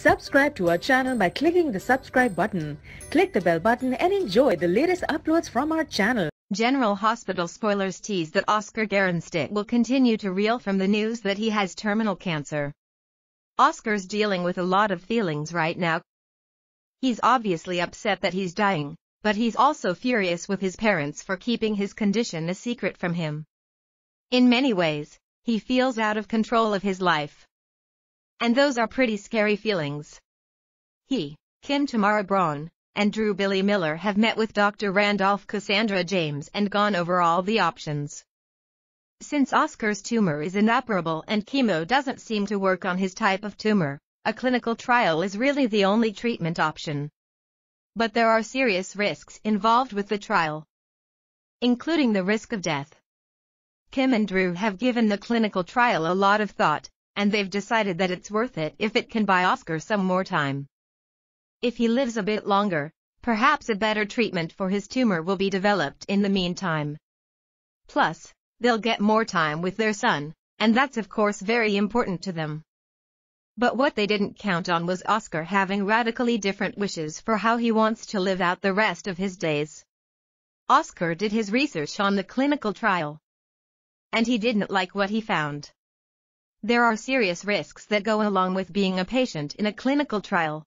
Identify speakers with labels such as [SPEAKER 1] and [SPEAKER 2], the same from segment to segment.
[SPEAKER 1] Subscribe to our channel by clicking the subscribe button. Click the bell button and enjoy the latest uploads from our channel.
[SPEAKER 2] General Hospital spoilers tease that Oscar Gerinstedt will continue to reel from the news that he has terminal cancer. Oscar's dealing with a lot of feelings right now. He's obviously upset that he's dying, but he's also furious with his parents for keeping his condition a secret from him. In many ways, he feels out of control of his life. And those are pretty scary feelings. He, Kim Tamara Braun, and Drew Billy Miller have met with Dr. Randolph Cassandra James and gone over all the options. Since Oscar's tumor is inoperable and chemo doesn't seem to work on his type of tumor, a clinical trial is really the only treatment option. But there are serious risks involved with the trial, including the risk of death. Kim and Drew have given the clinical trial a lot of thought, and they've decided that it's worth it if it can buy Oscar some more time. If he lives a bit longer, perhaps a better treatment for his tumor will be developed in the meantime. Plus, they'll get more time with their son, and that's of course very important to them. But what they didn't count on was Oscar having radically different wishes for how he wants to live out the rest of his days. Oscar did his research on the clinical trial, and he didn't like what he found. There are serious risks that go along with being a patient in a clinical trial.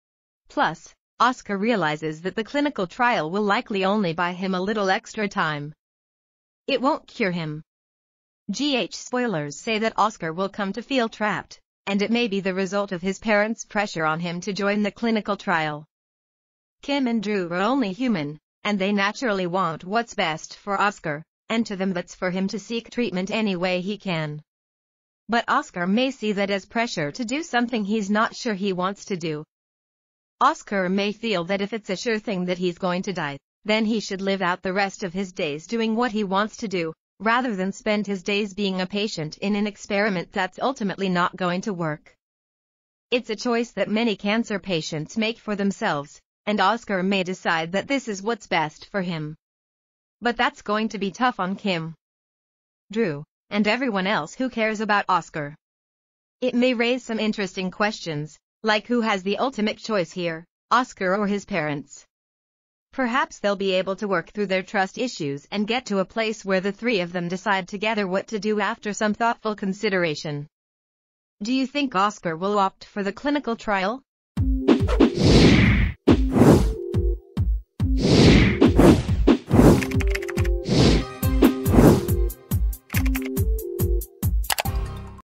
[SPEAKER 2] Plus, Oscar realizes that the clinical trial will likely only buy him a little extra time. It won't cure him. GH spoilers say that Oscar will come to feel trapped, and it may be the result of his parents' pressure on him to join the clinical trial. Kim and Drew are only human, and they naturally want what's best for Oscar, and to them that's for him to seek treatment any way he can. But Oscar may see that as pressure to do something he's not sure he wants to do. Oscar may feel that if it's a sure thing that he's going to die, then he should live out the rest of his days doing what he wants to do, rather than spend his days being a patient in an experiment that's ultimately not going to work. It's a choice that many cancer patients make for themselves, and Oscar may decide that this is what's best for him. But that's going to be tough on Kim, Drew, and everyone else who cares about Oscar. It may raise some interesting questions, like who has the ultimate choice here, Oscar or his parents. Perhaps they'll be able to work through their trust issues and get to a place where the three of them decide together what to do after some thoughtful consideration. Do you think Oscar will opt for the clinical trial?